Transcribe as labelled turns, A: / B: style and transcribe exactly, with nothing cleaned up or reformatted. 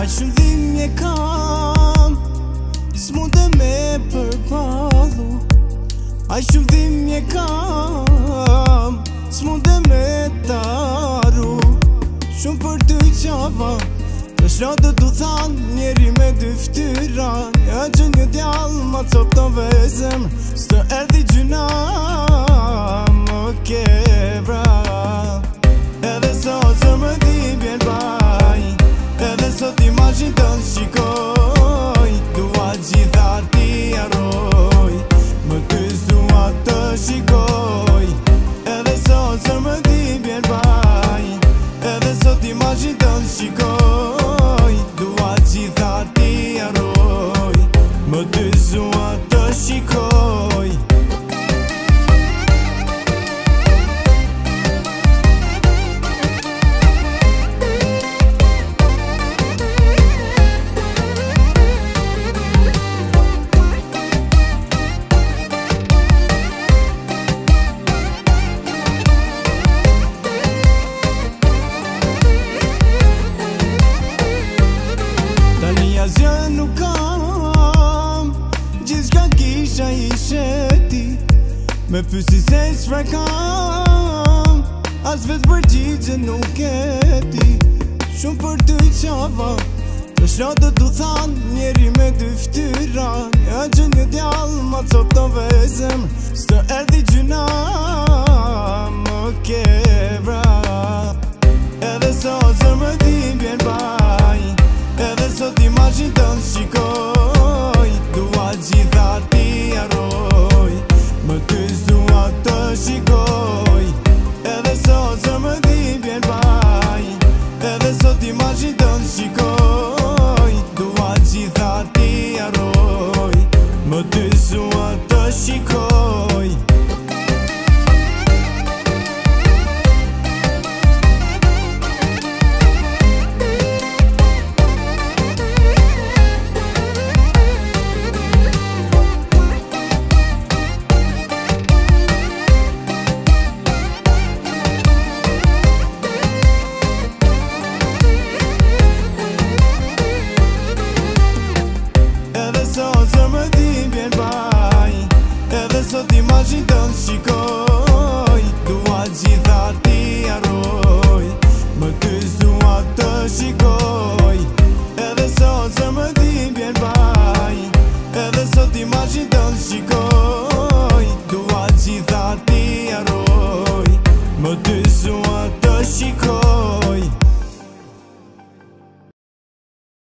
A: shumë dhimbje kam, s'mundë me përballu. Aq shumë dhimbje kam, s'mundë me taru. Shumë për ty qava, në shratë t'u than, njeri me dy ftyra. Ja që një djallë ma cop të vezem, s'të erdi gjuna më kevra. Edhe sot së më di bjen baj, edhe sot imazhin tënë shikoj. Dua gjitha ti arroj, më tys dua të shikoj. Edhe sot së më di bjen baj, edhe sot imazhin tënë shikoj. Dua gjitha ti arroj, më tys dua të shikoj. Asgjë nuk kam, gjithçka kisha ishe ti. Me pysi se çfarë kam, as vetë përgjigje nuk e di. Shumë për ty qava, të shratë t'u than, njeri me dy ftyra. Ja që një djallë ma cop të vezem, s'të erdi gjuna më kevra. Edhe sot së më di bjen baj, edhe sot imazhin tënë shikoj. Dua gjitha ti arroj, më tys dua të shikoj. Edhe sot së më di bjen baj, edhe sot imazhin tënë shikoj. Dua gjitha ti arroj, më tys dua të shikoj. Sot imazhin tënë shikoj. Dua gjitha ti arroj, më tys dua të shikoj. Edhe sot së më di bjen baj, edhe sot imazhin tënë shikoj. Dua gjitha ti arroj, më tys